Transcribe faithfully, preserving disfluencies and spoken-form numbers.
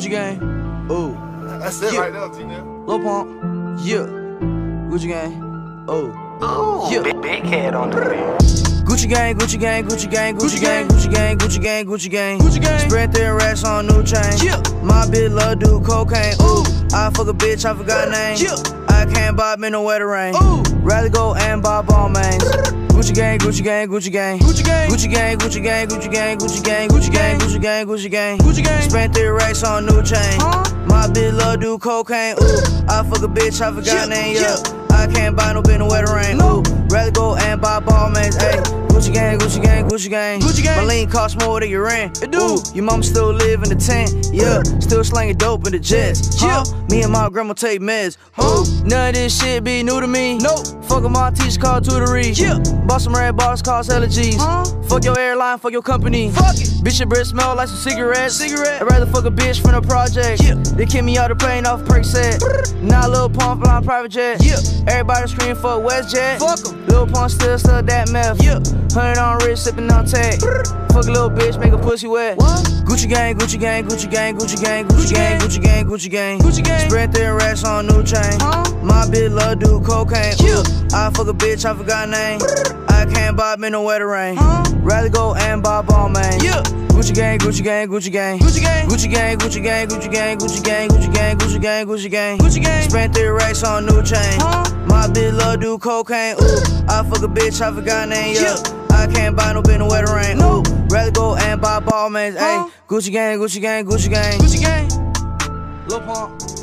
Gucci gang, ooh. That's it yeah. right now, G-Now. Lil Pump, yeah. Gucci gang, oh. Ooh, yeah. big, big head on the beat. Gucci gang, Gucci gang, Gucci gang, Gucci gang, Gucci gang, Gucci gang, Gucci gang, Gucci gang. Spread their racks on new chain. Yeah. My bitch love do cocaine. Ooh, I fuck a bitch, I forgot name. Yeah. I can't buy me no wetter rain. Ooh, rather go and buy ball mains. Gucci gang, Gucci gang, Gucci gang, Gucci gang, Gucci gang, Gucci gang, Gucci gang, Gucci gang, Gucci gang, Gucci gang, Gucci gang, Gucci gang. Spent three racks on new chain. My bitch love do cocaine. Ooh, I fuck a bitch, I forgot name. Yeah, I can't buy no bitch no wetter rain. Ooh, rather go and buy ball mains. Ayy. Gucci gang, Gucci gang, Gucci gang, Gucci gang. My lean cost more than your rent. It do. Ooh, your mama still live in the tent. Yeah, still slanging dope in the jets. Huh? Yeah, me and my grandma take meds. Huh? None of this shit be new to me. Nope. Fuck my teacher called tutory. Yeah. Bought some red bars, cost allergies. Huh? Fuck your airline, fuck your company. Fuck it. Bitch, your breath smell like some cigarettes. Cigarette. I'd rather fuck a bitch from the project. Yeah. They kick me out the plane off perk set. Now Lil Pump flying private jet. Yeah. Everybody scream for WestJet. Fuck em. Lil Pump still still that meth. Yeah. Hundred on wrist, sippin' on tag. Fuck a little bitch, make a pussy wet. What? Gucci gang, Gucci gang, Gucci gang, Gucci gang, Gucci gang, Gucci gang, Gucci gang, Gucci gang. Spread their racks on new chain. Huh? My bitch love do cocaine. Ooh, I fuck a bitch, I forgot name. I can't buy me no wetter rain. Huh? Rather go and buy ball mains. Yeah. Gucci gang, Gucci gang, Gucci gang, Gucci gang, Gucci gang, Gucci gang, Gucci gang, Gucci gang, Gucci gang, Gucci gang, Gucci gang, Gucci gang. Spent three racks on new chain. Huh? My bitch love do cocaine. Ooh, I fuck a bitch, I forgot name. Yeah. I can't buy no bitch no wetter rain. No. Rather go and buy ball mains. Ayy, Gucci gang, Gucci gang, Gucci gang, Gucci gang. Lil Pump.